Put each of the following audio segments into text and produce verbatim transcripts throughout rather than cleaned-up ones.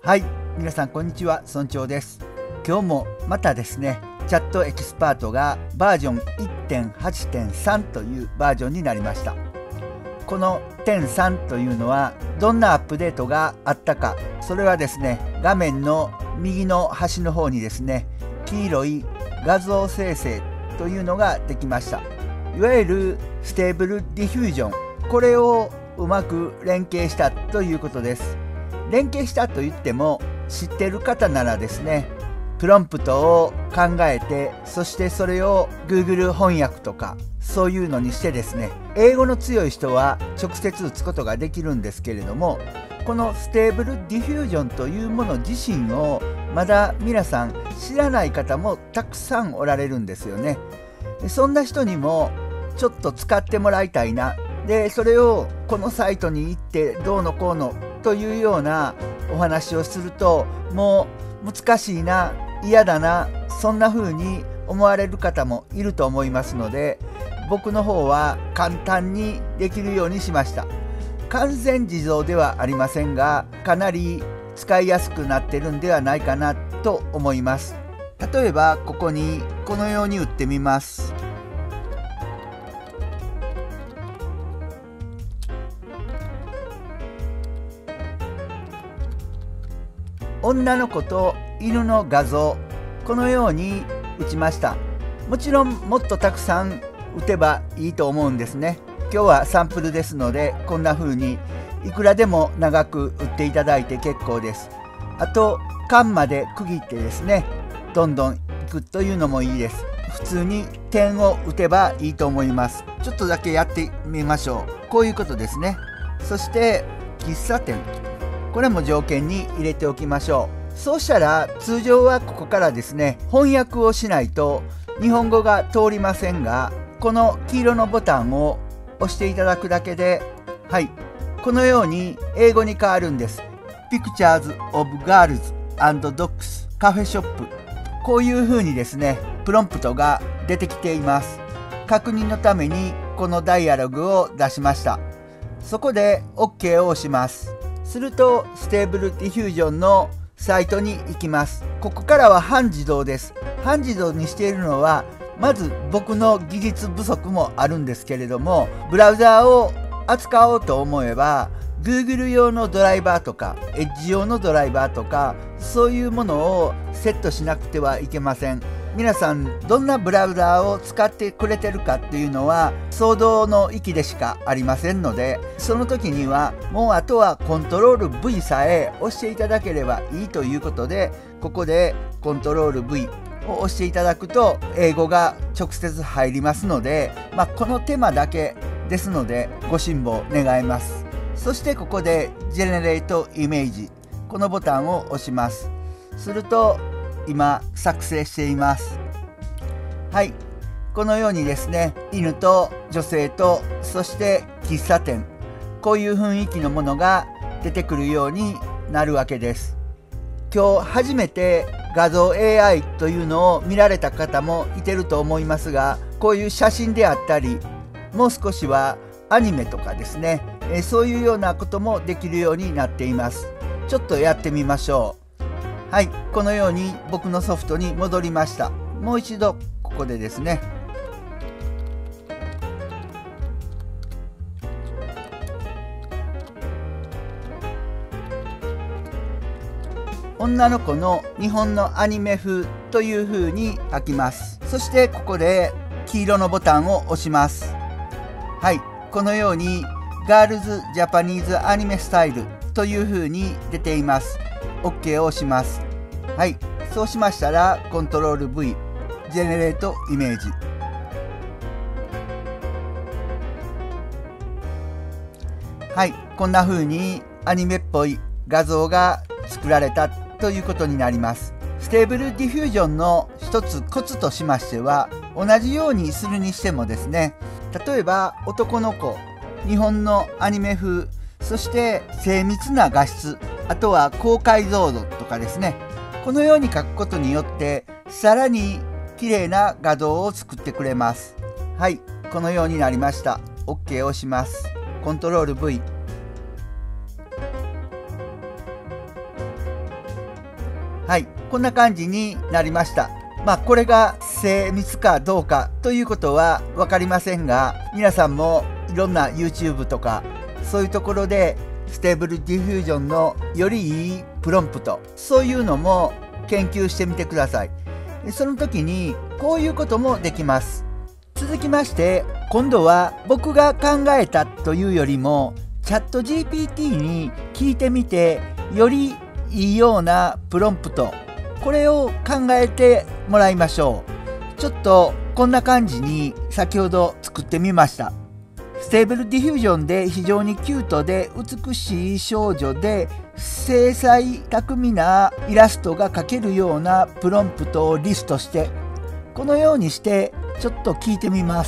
はい、皆さんこんにちは、村長です。今日もまたですね、チャットエキスパートがバージョン いってんはちてんさん というバージョンになりました。この点さんというのはどんなアップデートがあったか、それはですね、画面の右の端の方にですね、黄色い画像生成というのができました。いわゆるステーブルディフュージョン、これをうまく連携したということです。連携したといっても知っている方ならですね、プロンプトを考えて、そしてそれを Google 翻訳とかそういうのにしてですね、英語の強い人は直接打つことができるんですけれども、このステーブルディフュージョンというもの自身をまだ皆さん知らない方もたくさんおられるんですよね。でそんな人にもちょっと使ってもらいたいな、でそれをこのサイトに行ってどうのこうのというようなお話をすると、もう難しいな、嫌だな、そんな風に思われる方もいると思いますので、僕の方は簡単にできるようにしました。完全自動ではありませんが、かなり使いやすくなってるんではないかなと思います。例えばここにこのように打ってみます。女の子と犬の画像、このように打ちました。もちろんもっとたくさん打てばいいと思うんですね。今日はサンプルですので、こんな風にいくらでも長く打っていただいて結構です。あと間まで区切ってですね、どんどんいくというのもいいです。普通に点を打てばいいと思います。ちょっとだけやってみましょう。こういうことですね。そして喫茶店、これも条件に入れておきましょう。そうしたら通常はここからですね、翻訳をしないと日本語が通りませんが、この黄色のボタンを押していただくだけで、はい、このように英語に変わるんです。 Pictures of Girls and Dogs カフェショップ、こういう風にですね、プロンプトが出てきています。確認のためにこのダイアログを出しました。そこで OK を押します。するとステーブルディフュージョンのサイトに行きます。ここからは半自動です。半自動にしているのは、まず僕の技術不足もあるんですけれども、ブラウザーを扱おうと思えば Google 用のドライバーとか Edge 用のドライバーとか、そういうものをセットしなくてはいけません。皆さんどんなブラウザーを使ってくれてるかっていうのは想像の域でしかありませんので、その時にはもうあとはコントロール V さえ押していただければいいということで、ここでコントロール V を押していただくと英語が直接入りますので、まあ、この手間だけですのでご辛抱願います。そしてここで Generate Image、 このボタンを押します。すると今作成しています。はい、このようにですね、犬と女性と、そして喫茶店、こういう雰囲気のものが出てくるようになるわけです。今日初めて画像 エーアイ というのを見られた方もいてると思いますが、こういう写真であったり、もう少しはアニメとかですね、えそういうようなこともできるようになっています。ちょっとやってみましょう。はい、このように僕のソフトに戻りました。もう一度ここでですね、女の子の日本のアニメ風という風に書きます。そしてここで黄色のボタンを押します。はい、このようにガールズジャパニーズアニメスタイルという風に出ています。 OK を押します。はい、そうしましたらコントロール V、 ジェネレートイメージ、はい、こんな風にアニメっぽい画像が作られたということになります。ステーブルディフュージョンの一つコツとしましては、同じようにするにしてもですね、例えば男の子、日本のアニメ風、そして精密な画質、あとは高解像度とかですね、このように書くことによってさらに綺麗な画像を作ってくれます。はい、このようになりました。 OK を押します。コントロール V、 はい、こんな感じになりました。まあこれが精密かどうかということは分かりませんが、皆さんもいろんな YouTube とかそういうところでステーブルディフュージョンのよりいいプロンプト、そういうのも研究してみてください。その時にこういうこともできます。続きまして今度は僕が考えたというよりもチャット ジーピーティー に聞いてみてよりいいようなプロンプト、これを考えてもらいましょう。ちょっとこんな感じに先ほど作ってみました。ステーブルディフュージョンで非常にキュートで美しい少女で精細巧みなイラストが描けるようなプロンプトをリストして、このようにしてちょっと聞いてみます。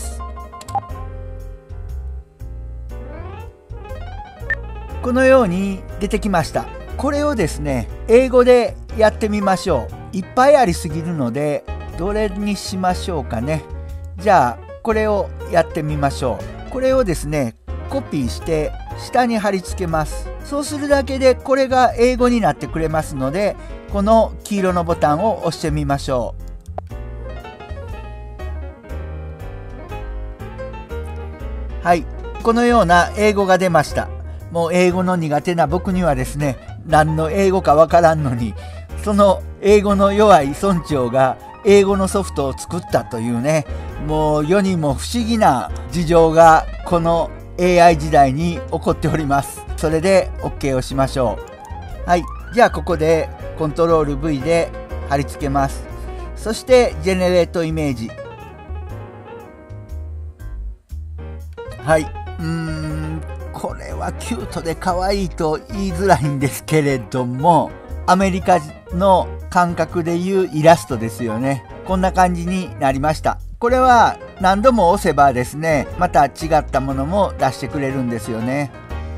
このように出てきました。これをですね、英語でやってみましょう。いっぱいありすぎるのでどれにしましょうかね。じゃあこれをやってみましょう。これをですねコピーして下に貼り付けます。そうするだけでこれが英語になってくれますので、この黄色のボタンを押してみましょう。はい、このような英語が出ました。もう英語の苦手な僕にはですね、何の英語かわからんのに、その英語の弱い村長が英語のソフトを作ったというね、もう世にも不思議な事情がこの エーアイ 時代に起こっております。それで OK をしましょう。はい、じゃあここでコントロール ブイ で貼り付けます。そしてジェネレートイメージ。はい、うーんこれはキュートで可愛いと言いづらいんですけれども、アメリカの感覚でいうイラストですよね。こんな感じになりました。これは何度も押せばですね、また違ったものも出してくれるんですよね。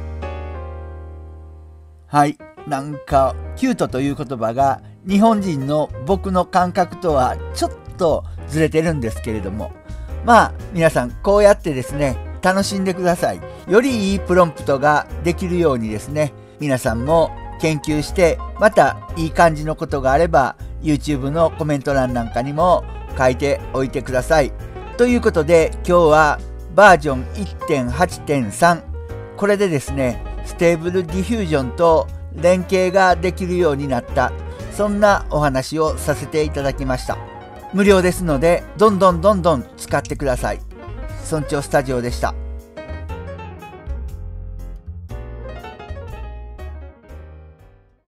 はい、なんかキュートという言葉が日本人の僕の感覚とはちょっとずれてるんですけれども、まあ皆さんこうやってですね楽しんでください。よりいいプロンプトができるようにですね、皆さんも研究して、またいい感じのことがあれば YouTube のコメント欄なんかにも書いておいてください。ということで今日はバージョン いってんはちてんさん、 これでですねステーブルディフュージョンと連携ができるようになった、そんなお話をさせていただきました。無料ですのでどんどんどんどん使ってください。村長スタジオでした。